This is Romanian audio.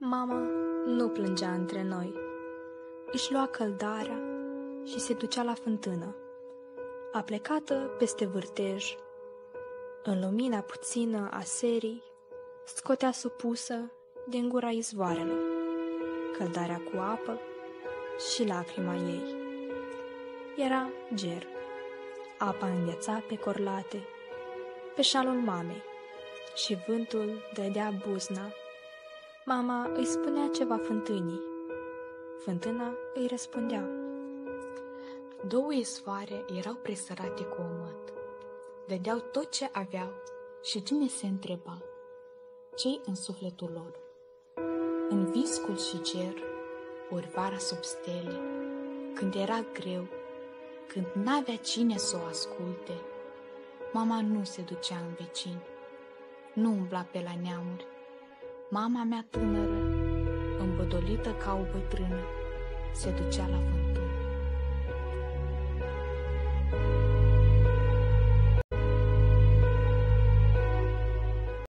Mama nu plângea între noi. Își lua căldarea și se ducea la fântână, aplecată peste vârtej. În lumina puțină a serii, scotea supusă din gura izvoarelor căldarea cu apă și lacrima ei. Era ger. Apa îngheța pe corlate, pe șalul mamei, și vântul dădea buzna. Mama îi spunea ceva fântânii. Fântâna îi răspundea. Două izvoare erau presărate cu omăt. Dădeau tot ce aveau și cine se întreba? Ce-i în sufletul lor? În viscul și cer, ori vara sub stele, când era greu, când n-avea cine să o asculte, mama nu se ducea în vecini, nu umbla pe la neamuri. Mama mea tânără, îmbădolită ca o bătrână, se ducea la fântână.